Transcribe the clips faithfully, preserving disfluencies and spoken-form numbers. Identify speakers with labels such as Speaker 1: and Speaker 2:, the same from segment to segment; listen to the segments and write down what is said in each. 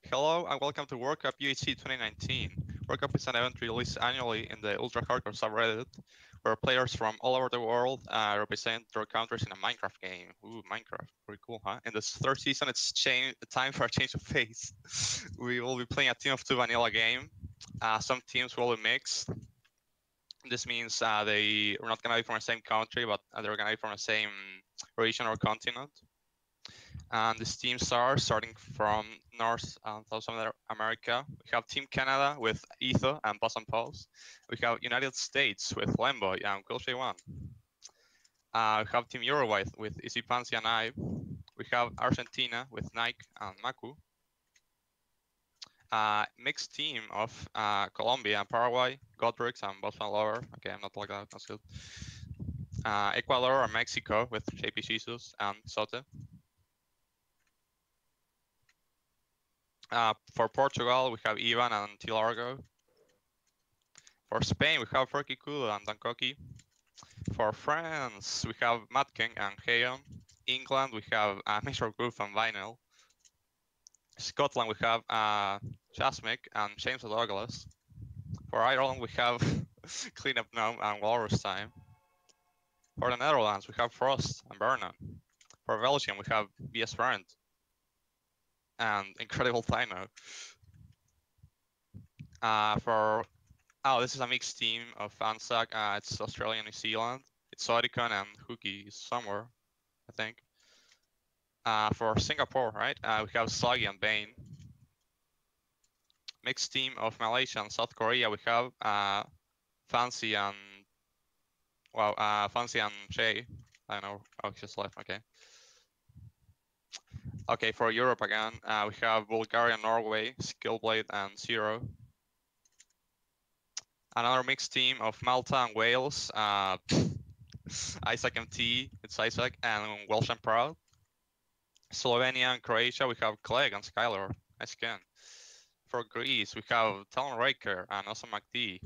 Speaker 1: Hello and welcome to World Cup U H C twenty nineteen. World Cup is an event released annually in the Ultra Hardcore subreddit, where players from all over the world uh, represent their countries in a Minecraft game. Ooh, Minecraft, pretty cool, huh? In this third season, it's change, time for a change of pace. We will be playing a team of two vanilla game. Uh, some teams will be mixed. This means uh, they are not gonna be from the same country, but they're gonna be from the same region or continent. And these teams are starting from North and South America. We have Team Canada with Etho and Boss and Pulse. We have United States with Lembo and Quilshay One. Uh, we have Team Uruguay with Easy Pansy and I. We have Argentina with Nike and Maku. Uh, mixed team of uh, Colombia and Paraguay, Godbricks and Bosman Lover. Okay, I'm not like that, that's good. Uh, Ecuador and Mexico with J P Jesus and Sote. Uh, for Portugal, we have Ivan and Tilargo. For Spain, we have Ferky Kulu and Dankoki. For France, we have Matt King and Heon. England, we have uh, Mister Groove and Vinyl. Scotland, we have uh, Jasmine and James Douglas. For Ireland, we have Cleanup Gnome and Walrus Time. For the Netherlands, we have Frost and Vernon. For Belgium, we have B S Friend and Incredible Tino. Uh, for oh, this is a mixed team of Fansac. Uh, it's Australia and New Zealand. It's Odicon and Hookie somewhere, I think. Uh, for Singapore, right? Uh, we have Sluggy and Bane. Mixed team of Malaysia and South Korea. We have uh, Fancy and well, uh, Fancy and Shay. I don't know. Oh, he just left. Okay. Okay, for Europe again, uh, we have Bulgaria, Norway, Skillblade, and Zero. Another mixed team of Malta and Wales, uh, Isaac M T, it's Isaac, and Welsh and Proud. Slovenia and Croatia, we have Clegg and Skylar, nice skin. For Greece, we have Talon Raker and Awesome McD.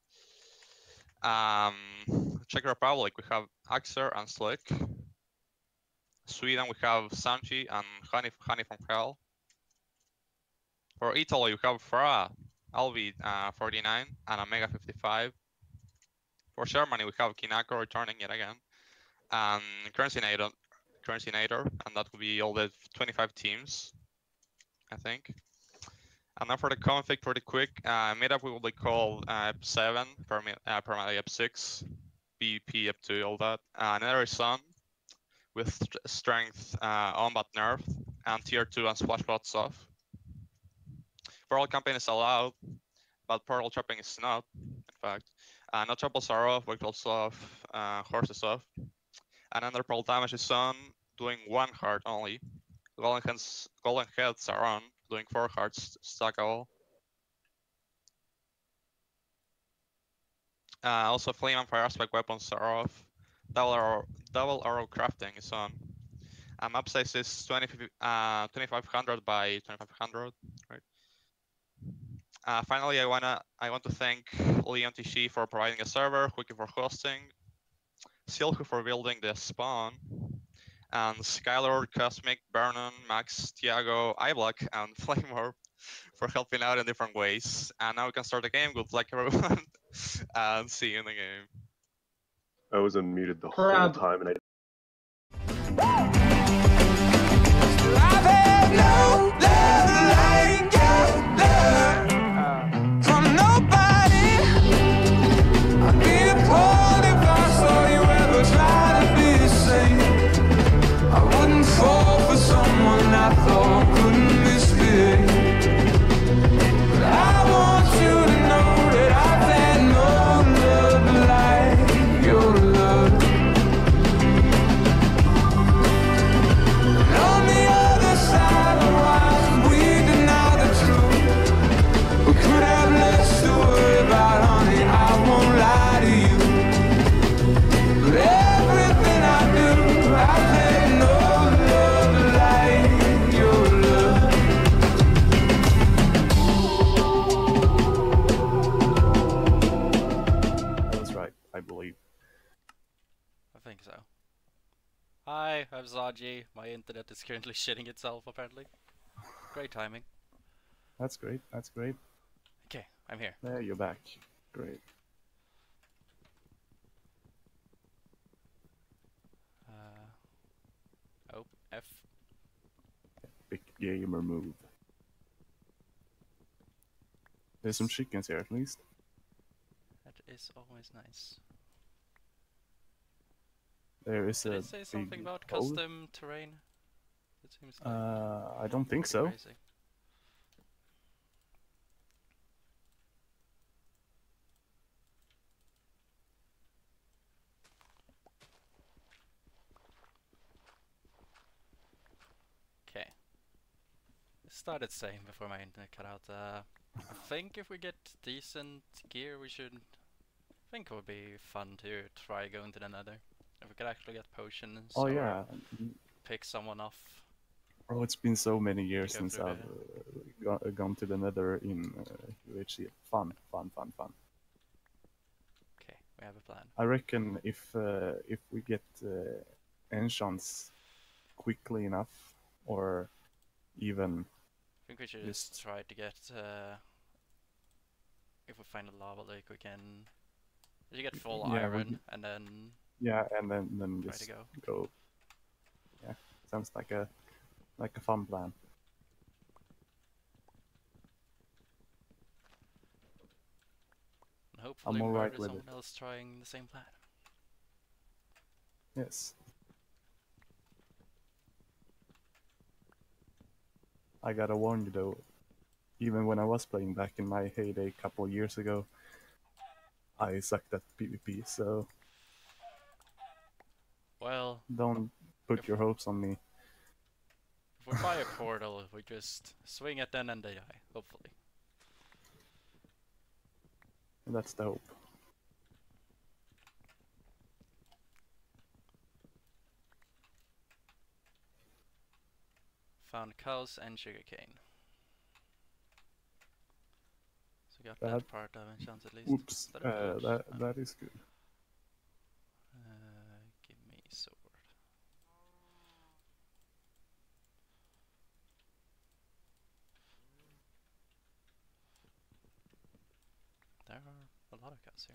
Speaker 1: Um, Czech Republic, we have Axer and Slick. Sweden, we have Sanji and Honey, Honey from Hell. For Italy, we have Fra, Alvi uh, forty-nine and Omega fifty-five. For Germany, we have Kinako returning yet again. And Currencynator, Currencynator, and that will be all the twenty-five teams, I think. And now for the config, pretty quick. Uh, meetup will be called uh, Ep seven, uh, primarily Ep six, B P, Ep two, all that. Uh, Nether Sun with st strength uh, on but nerf, and tier two and splash bots off. Portal campaign is allowed, but portal trapping is not, in fact. Uh, no troubles are off, Wiggles off, uh, horses off. And under pearl damage is on, doing one heart only. Golden heads, golden heads are on, doing four hearts, stackable. Uh, also, flame and fire aspect weapons are off. Double arrow, double arrow crafting is on. Um, map size is twenty, uh, twenty-five hundred by twenty-five hundred, right? Uh, finally, I wanna I want to thank Leon Tishi for providing a server, Wiki for hosting, Silku for building the spawn, and Skylord, Cosmic, Vernon, Max, Tiago, iBlock, and Flamor for helping out in different ways. And now we can start the game. Good luck, everyone, and see you in the game.
Speaker 2: I was unmuted the
Speaker 3: Crab.
Speaker 2: whole time, and I.
Speaker 4: I've had no love like your love from nobody. I'd be appalled if I saw you ever try to be the same. I wouldn't fall for someone I thought couldn't misbehave. But I want you to know that I've had no love like your love. On the other side of life, we deny the truth. We could have less to worry about, honey, I won't lie to you. But everything I do, I've had no love like your love.
Speaker 2: That was right, I believe.
Speaker 5: I think so. Hi, I'm Zaji. My internet is currently shitting itself, apparently. Great timing.
Speaker 3: That's great. That's great.
Speaker 5: Okay, I'm here.
Speaker 3: There, you're back. Great.
Speaker 5: Uh, oh, F.
Speaker 3: Big gamer move. There's some chickens here at least.
Speaker 5: That is always nice.
Speaker 3: There is
Speaker 5: Did
Speaker 3: a
Speaker 5: it say something
Speaker 3: big
Speaker 5: about
Speaker 3: hole.
Speaker 5: custom terrain? It seems like
Speaker 3: Uh, I don't think
Speaker 5: pretty
Speaker 3: so.
Speaker 5: crazy. Okay. It started saying before my internet cut out. Uh, I think if we get decent gear, we should. I think it would be fun to try going to the Nether. If we could actually get potions.
Speaker 3: Oh
Speaker 5: or
Speaker 3: yeah.
Speaker 5: Pick someone off.
Speaker 3: Oh, it's been so many years
Speaker 5: go
Speaker 3: since
Speaker 5: through
Speaker 3: I've uh, go gone to the Nether in uh, U H C. Fun, fun, fun, fun.
Speaker 5: Okay, we have a plan.
Speaker 3: I reckon if uh, if we get uh, enchants quickly enough, or even
Speaker 5: I think we should
Speaker 3: Just-
Speaker 5: just try to get. Uh, if we find a lava lake, we can. We should get full
Speaker 3: Yeah, we
Speaker 5: iron
Speaker 3: can-
Speaker 5: and then
Speaker 3: yeah, and then then
Speaker 5: try
Speaker 3: just
Speaker 5: to go.
Speaker 3: go. Yeah, sounds like a like a fun plan.
Speaker 5: And hopefully
Speaker 3: alright
Speaker 5: murder
Speaker 3: with
Speaker 5: someone
Speaker 3: it.
Speaker 5: else trying the same plan.
Speaker 3: Yes. I gotta warn you though, even when I was playing back in my heyday a couple of years ago, I sucked at PvP, so
Speaker 5: Well,
Speaker 3: don't put
Speaker 5: If-
Speaker 3: your hopes on me.
Speaker 5: if we buy a portal, we just swing at them and they die. Hopefully.
Speaker 3: That's the hope.
Speaker 5: Found cows and sugarcane. So got
Speaker 3: That-
Speaker 5: that part of enchants at least.
Speaker 3: Oops,
Speaker 5: Is that a
Speaker 3: uh,
Speaker 5: village?
Speaker 3: that
Speaker 5: Oh.
Speaker 3: that is good.
Speaker 5: Uh, give me sword. There are a lot of cows here.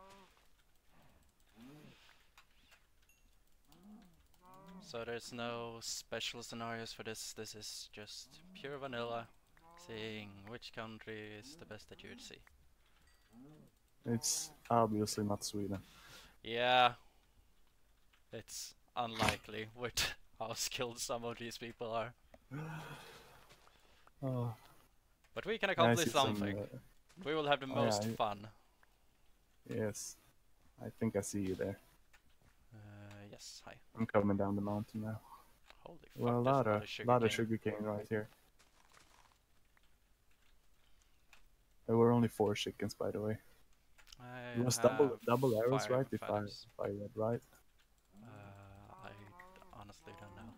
Speaker 5: So there's no special scenarios for this. This is just pure vanilla, seeing which country is the best at U H C.
Speaker 3: It's obviously not Sweden.
Speaker 5: Yeah, it's unlikely with how skilled some of these people are.
Speaker 3: Oh,
Speaker 5: But we can
Speaker 3: I
Speaker 5: accomplish
Speaker 3: see some,
Speaker 5: something.
Speaker 3: uh,
Speaker 5: We will have the
Speaker 3: oh yeah,
Speaker 5: most
Speaker 3: I-
Speaker 5: fun.
Speaker 3: yes, I think I see you there.
Speaker 5: Uh, yes, hi.
Speaker 3: I'm coming down the mountain now.
Speaker 5: Holy fuck,
Speaker 3: Well, a
Speaker 5: there's
Speaker 3: lot of
Speaker 5: sugar
Speaker 3: lot of
Speaker 5: cane.
Speaker 3: sugarcane right here. There were only four chickens, by the way.
Speaker 5: I
Speaker 3: It was double
Speaker 5: have
Speaker 3: double arrows,
Speaker 5: five
Speaker 3: right? If I
Speaker 5: feathers.
Speaker 3: if I read right.
Speaker 5: Uh, I honestly don't know.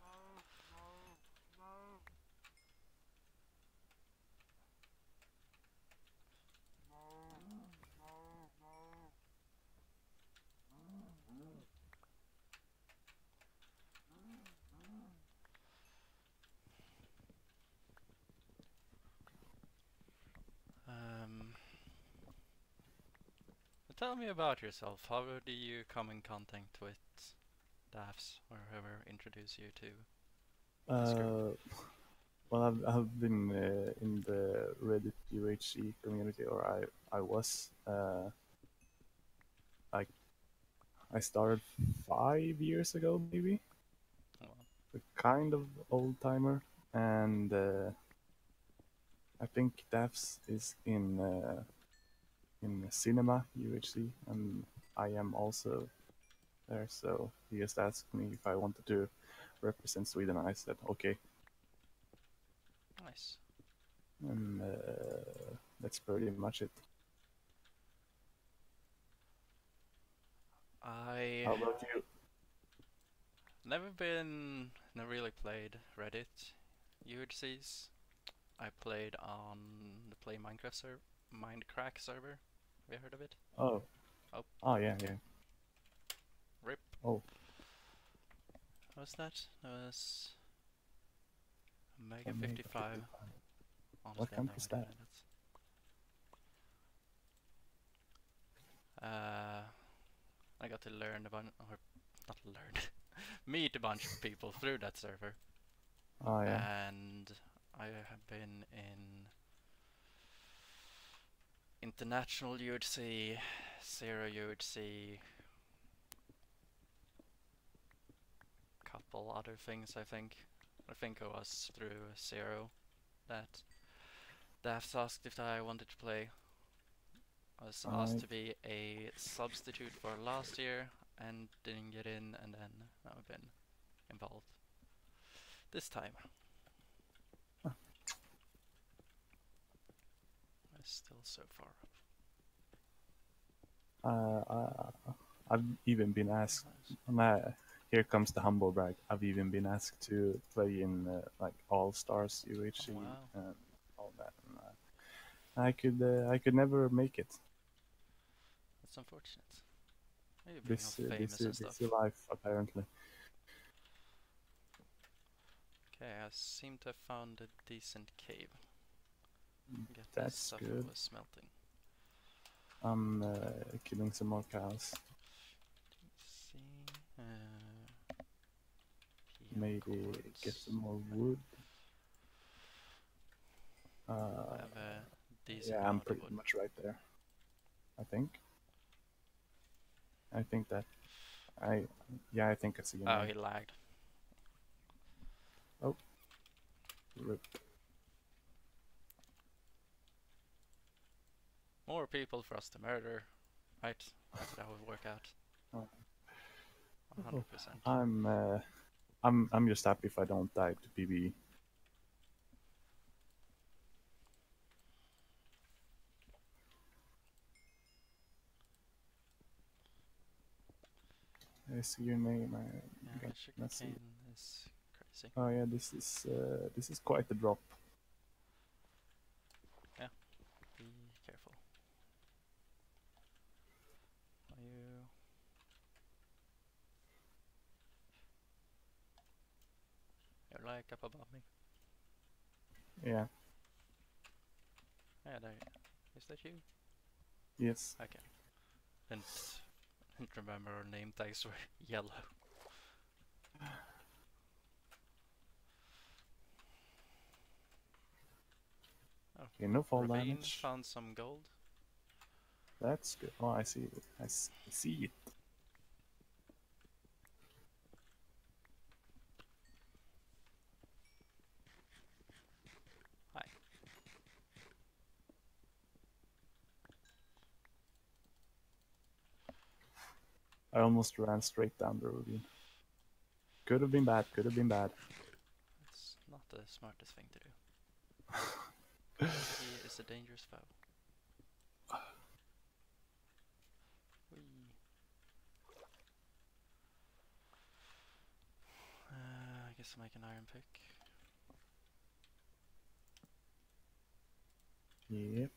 Speaker 5: Um, tell me about yourself. How do you come in contact with Daffs or whoever introduced you to? That's good.
Speaker 3: Uh, well, I've I've been uh, in the Reddit U H C community, or I I was. Uh, I I started five years ago, maybe.
Speaker 5: Well,
Speaker 3: A kind of old timer, and uh, I think Daffs is in uh, in cinema U H C, and I am also there. So he just asked me if I wanted to represent Sweden, and I said okay.
Speaker 5: nice.
Speaker 3: And uh, that's pretty much it.
Speaker 5: I
Speaker 3: How about you?
Speaker 5: never been, never really played Reddit U H Cs. I played on the Play Minecraft server, Minecraft server. Have you heard of it?
Speaker 3: Oh.
Speaker 5: Oh.
Speaker 3: Oh yeah, yeah.
Speaker 5: Rip.
Speaker 3: Oh.
Speaker 5: What was that? That was Omega
Speaker 3: Omega
Speaker 5: fifty-five
Speaker 3: fifty-five.
Speaker 5: honestly
Speaker 3: What
Speaker 5: have no
Speaker 3: country's
Speaker 5: idea
Speaker 3: that?
Speaker 5: what it is. Uh, I got to learn about, or not learn, meet a bunch of people through that server.
Speaker 3: Oh yeah.
Speaker 5: And I have been in international U H C, zero U H C, couple other things I think. I think it was through zero that Daft asked if I wanted to play. I was asked
Speaker 3: Right.
Speaker 5: to be a substitute for last year and didn't get in, and then I've been involved this time.
Speaker 3: Huh.
Speaker 5: I'm still so far up.
Speaker 3: Uh, uh, I've even been asked. Nah, here comes the humble brag. I've even been asked to play in uh, like All Stars U H C
Speaker 5: Oh, wow.
Speaker 3: and all that. And, uh, I could uh, I could never make it.
Speaker 5: That's unfortunate. Maybe being
Speaker 3: This
Speaker 5: all
Speaker 3: uh,
Speaker 5: famous
Speaker 3: this uh,
Speaker 5: and stuff.
Speaker 3: this life apparently.
Speaker 5: Okay, I seem to have found a decent cave. Get this
Speaker 3: That's
Speaker 5: stuff
Speaker 3: good.
Speaker 5: was smelting.
Speaker 3: I'm uh, killing some more cows.
Speaker 5: See, uh,
Speaker 3: Maybe
Speaker 5: quartz.
Speaker 3: get some more wood. Uh,
Speaker 5: I have a decent
Speaker 3: yeah, I'm
Speaker 5: amount of
Speaker 3: pretty
Speaker 5: wood.
Speaker 3: much right there. I think. I think that. I yeah, I think I see him.
Speaker 5: Oh, he lagged.
Speaker 3: Rip.
Speaker 5: More people for us to murder. Right, that's how it would work out.
Speaker 3: Oh.
Speaker 5: one hundred percent.
Speaker 3: I'm uh, I'm I'm just happy if I don't die to P B E. I see your name. I
Speaker 5: Yeah,
Speaker 3: got
Speaker 5: sugar
Speaker 3: let's see.
Speaker 5: cane is crazy.
Speaker 3: Oh yeah, this is uh, this is quite a drop.
Speaker 5: Be careful. Are you? You're like up above me.
Speaker 3: Yeah.
Speaker 5: Yeah, there. Is that you?
Speaker 3: Yes.
Speaker 5: Okay. Didn't, didn't remember our name tags were yellow. Oh,
Speaker 3: Okay, no fall
Speaker 5: Ravine
Speaker 3: damage.
Speaker 5: found some gold.
Speaker 3: That's good. Oh, I see it. I s- I see it.
Speaker 5: Hi.
Speaker 3: I almost ran straight down the ravine. Could have been bad. Could have been bad.
Speaker 5: It's not the smartest thing to do. He is a dangerous foe. Whee. Uh, I guess I'll make an iron pick.
Speaker 3: Yep.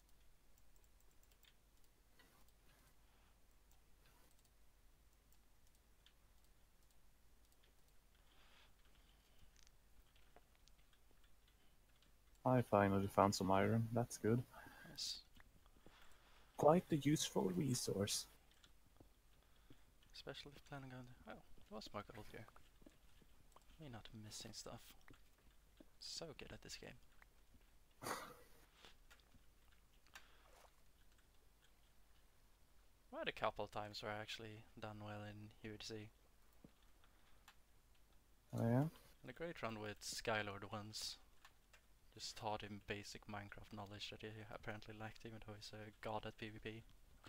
Speaker 3: I finally found some iron. That's good.
Speaker 5: Nice.
Speaker 3: Quite a useful resource.
Speaker 5: Especially if planning on. Oh, there was more gold here. Me not missing stuff. So good at this game. I had a couple times where I actually done well in U H C.
Speaker 3: Oh yeah.
Speaker 5: And a great run with Skylord once. Just taught him basic Minecraft knowledge that he apparently lacked, even though he's a god at PvP.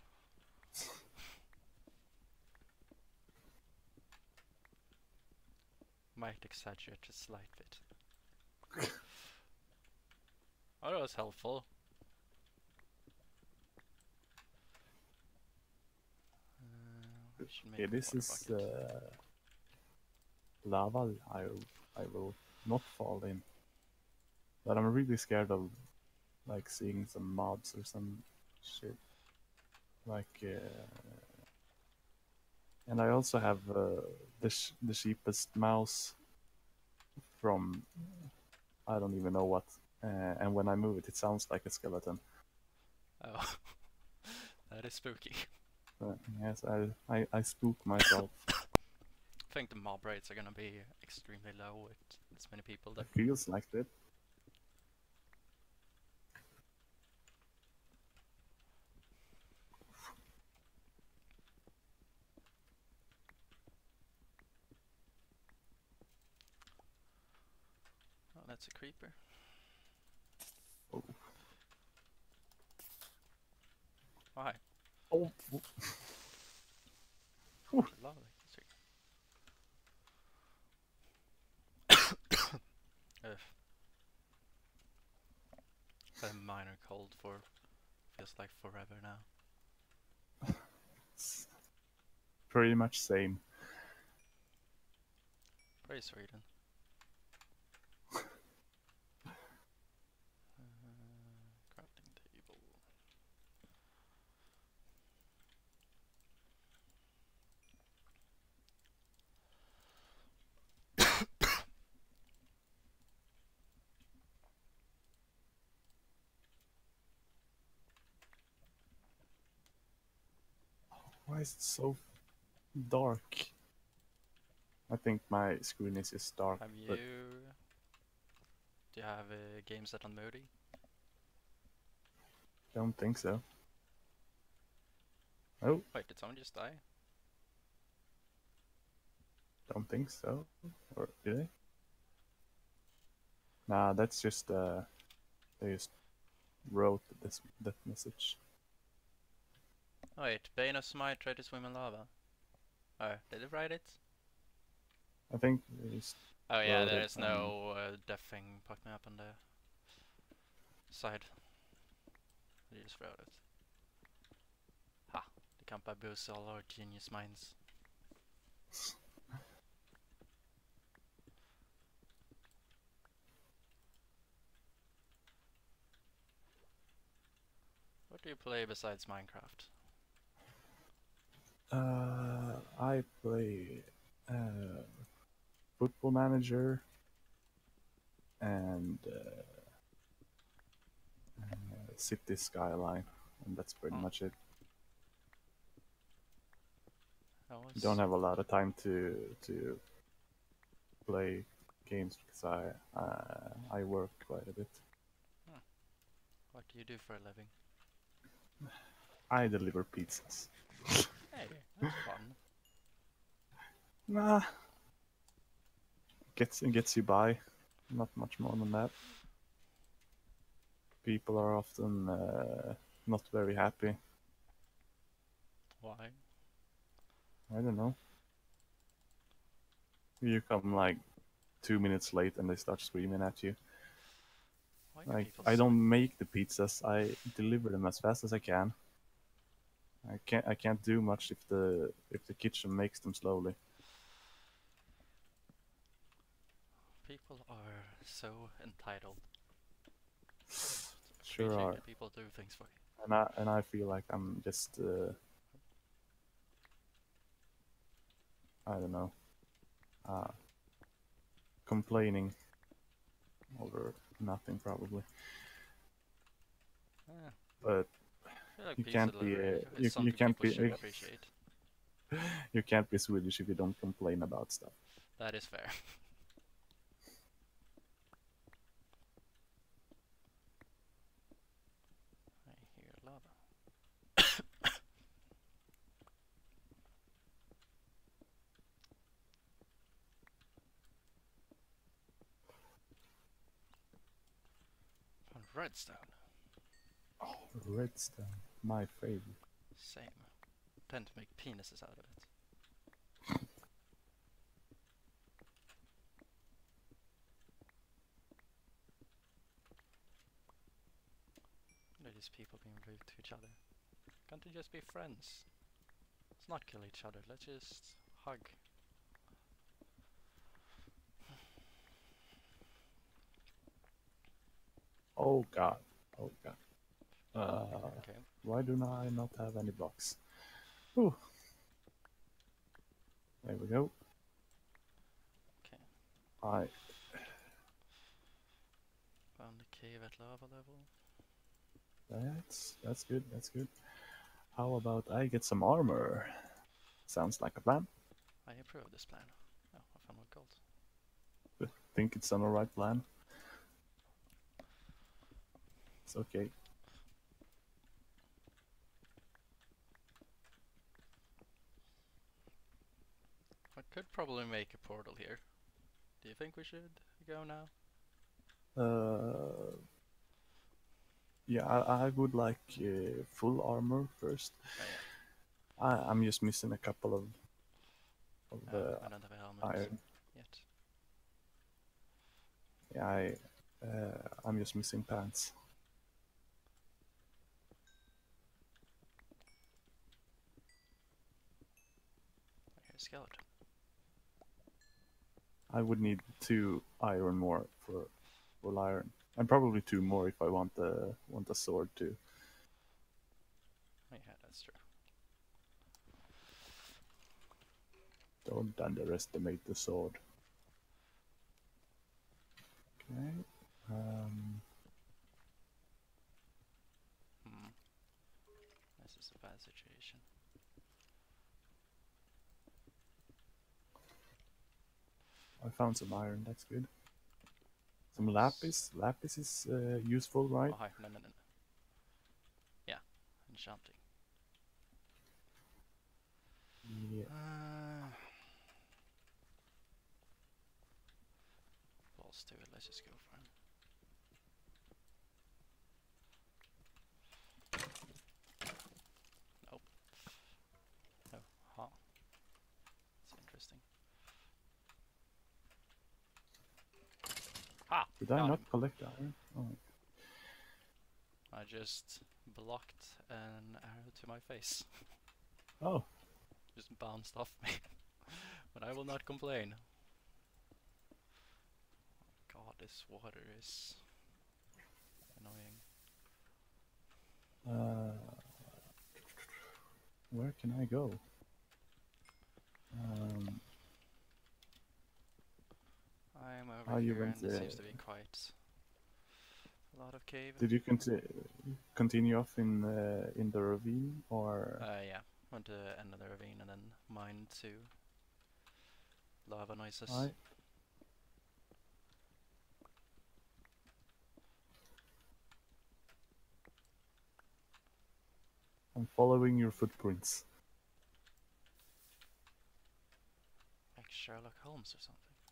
Speaker 5: Might exaggerate a slight bit. Oh, that was helpful. Uh, we should make
Speaker 3: Yeah,
Speaker 5: a
Speaker 3: this
Speaker 5: water
Speaker 3: is
Speaker 5: bucket.
Speaker 3: uh, lava. I I will not fall in. But I'm really scared of like seeing some mobs or some shit. Like, uh, and I also have uh, the sh the cheapest mouse from I don't even know what uh, and when I move it, it sounds like a skeleton.
Speaker 5: Oh, that is spooky.
Speaker 3: Uh, yes, I, I I spook myself.
Speaker 5: I think the mob rates are gonna be extremely low with this many people there.
Speaker 3: It feels like that.
Speaker 5: Oh, that's a creeper.
Speaker 3: Oh.
Speaker 5: Why?
Speaker 3: Oh.
Speaker 5: Lovely. Ugh. A minor cold for feels like forever now.
Speaker 3: It's pretty much same.
Speaker 5: Praise Sweden. uh, crafting table.
Speaker 3: Why is it so dark? I think my screen is just dark.
Speaker 5: Have you?
Speaker 3: but
Speaker 5: Do you have a game set on Moody?
Speaker 3: don't think so. Oh,
Speaker 5: Wait, did someone just die?
Speaker 3: don't think so. Or did they? Nah, that's just uh, they just wrote this that message.
Speaker 5: Oh, wait, Bane of Smite tried to swim in lava. Oh, did it write it?
Speaker 3: I think they just
Speaker 5: Oh yeah,
Speaker 3: wrote
Speaker 5: there
Speaker 3: it
Speaker 5: is no uh, death thing popping up on the side. They just wrote it. Ha! They can't boost all our genius minds. What do you play besides Minecraft?
Speaker 3: Uh, I play uh, Football Manager and uh, uh, City Skyline, and that's pretty
Speaker 5: Oh.
Speaker 3: much it.
Speaker 5: I
Speaker 3: I
Speaker 5: was
Speaker 3: don't have a lot of time to to play games because I uh, I work quite a bit.
Speaker 5: What do you do for a living?
Speaker 3: I deliver pizzas.
Speaker 5: Hey, that's fun.
Speaker 3: Nah, gets gets you by. Not much more than that. People are often uh, not very happy.
Speaker 5: Why?
Speaker 3: I don't know. You come like two minutes late and they start screaming at you.
Speaker 5: Why do
Speaker 3: Like,
Speaker 5: people
Speaker 3: I
Speaker 5: scream?
Speaker 3: don't make the pizzas. I deliver them as fast as I can. I can't. I can't do much if the if the kitchen makes them slowly.
Speaker 5: People are so entitled.
Speaker 3: Sure
Speaker 5: Appreciate
Speaker 3: are.
Speaker 5: that people do things for you.
Speaker 3: And I and I feel like I'm just uh, I don't know, uh, complaining over nothing probably.
Speaker 5: Yeah,
Speaker 3: But
Speaker 5: I feel like
Speaker 3: You
Speaker 5: pizza
Speaker 3: can't be,
Speaker 5: delivery
Speaker 3: uh,
Speaker 5: is
Speaker 3: you- you
Speaker 5: something
Speaker 3: can't
Speaker 5: people
Speaker 3: be-
Speaker 5: should
Speaker 3: you-
Speaker 5: appreciate.
Speaker 3: you can't be Swedish if you don't complain about stuff.
Speaker 5: That is fair. I hear lava. On redstone.
Speaker 3: Oh, redstone, my favorite.
Speaker 5: Same. Tend to make penises out of it. Look at these people being rude to each other. Can't they just be friends? Let's not kill each other, let's just hug.
Speaker 3: Oh god. Oh god. Uh,
Speaker 5: Okay.
Speaker 3: why do I not have any blocks? Ooh. There we go.
Speaker 5: Okay.
Speaker 3: I
Speaker 5: Found the cave at lava level.
Speaker 3: That's that's good. That's good. How about I get some armor? Sounds like a plan.
Speaker 5: I approve this plan. Oh, I found one gold.
Speaker 3: Think it's an alright plan. It's okay.
Speaker 5: I could probably make a portal here. Do you think we should go now?
Speaker 3: Uh, yeah, I, I would like uh, full armor first.
Speaker 5: Oh, yeah.
Speaker 3: I, I'm just missing a couple of of
Speaker 5: Uh,
Speaker 3: uh,
Speaker 5: I don't have a helmet
Speaker 3: iron.
Speaker 5: yet.
Speaker 3: Yeah, I uh, I'm just missing pants.
Speaker 5: Here's skeleton.
Speaker 3: I would need two iron more for full iron, and probably two more if I want the want the sword too.
Speaker 5: Yeah, that's true.
Speaker 3: Don't underestimate the sword. Okay. Um,
Speaker 5: Hmm. This is a bad situation.
Speaker 3: I found some iron. That's good. Some lapis. Lapis is uh, useful, right?
Speaker 5: Oh, hi. No, no, no, no. Yeah, enchanting.
Speaker 3: Yeah.
Speaker 5: Uh, balls to it. Let's just go for him. Nope. Oh, huh. That's interesting. Ha!
Speaker 3: Did I
Speaker 5: got
Speaker 3: not
Speaker 5: him.
Speaker 3: collect iron? Oh.
Speaker 5: I just blocked an arrow to my face.
Speaker 3: Oh.
Speaker 5: Just bounced off me. But I will not complain. God, this water is annoying.
Speaker 3: Uh, where can I go? Um,
Speaker 5: I'm over
Speaker 3: Ah, you
Speaker 5: here and
Speaker 3: went
Speaker 5: there
Speaker 3: there.
Speaker 5: seems to be quite a lot of cave.
Speaker 3: did you conti continue off in uh, in the ravine, or?
Speaker 5: Uh, yeah, went to the end of the ravine and then mined to lava noises.
Speaker 3: I I'm following your footprints.
Speaker 5: Like Sherlock Holmes or something.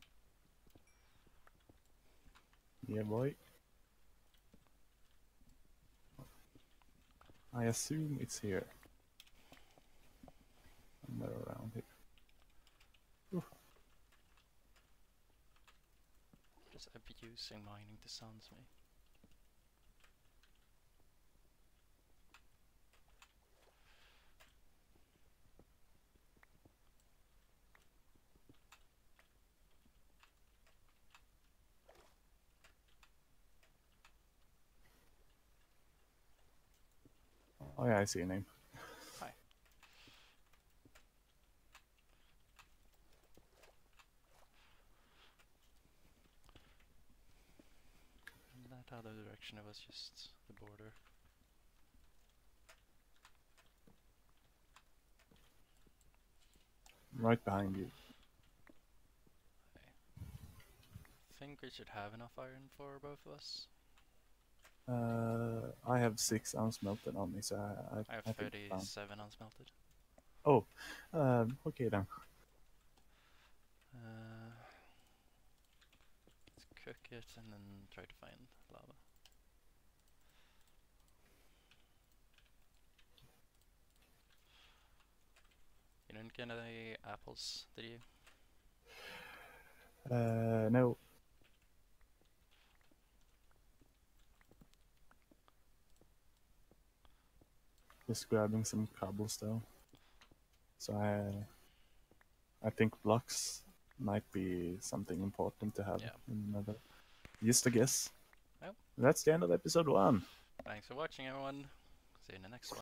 Speaker 3: Yeah, boy. I assume it's here. Somewhere around here. Oof.
Speaker 5: Just abusing mining to sounds me.
Speaker 3: Oh yeah, I see your name.
Speaker 5: Hi. In that other direction it was just the border.
Speaker 3: Right behind you.
Speaker 5: Think we should have enough iron for both of us.
Speaker 3: Uh, I have six unsmelted on me, so I, I,
Speaker 5: I have
Speaker 3: I think it's fine.
Speaker 5: thirty-seven unsmelted.
Speaker 3: Oh, um, okay then.
Speaker 5: Uh, let's cook it and then try to find lava. You didn't get any apples, did you?
Speaker 3: Uh, no. Just grabbing some cobblestone. So I, I think blocks might be something important to have
Speaker 5: Yeah.
Speaker 3: in another. Just a guess.
Speaker 5: Well.
Speaker 3: That's the end of episode one.
Speaker 5: Thanks for watching, everyone. See you in the next one.